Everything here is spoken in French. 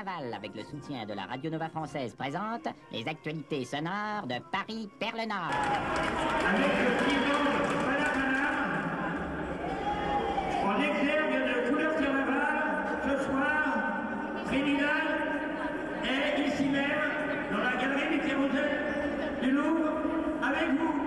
Carnaval, avec le soutien de la Radio Nova française, présente les actualités sonores de Paris Perle Nord. Avec le président Madame, en exergue de couleur carnaval, ce soir, Trinidad est ici même, dans la galerie du Kérosène du Louvre, avec vous.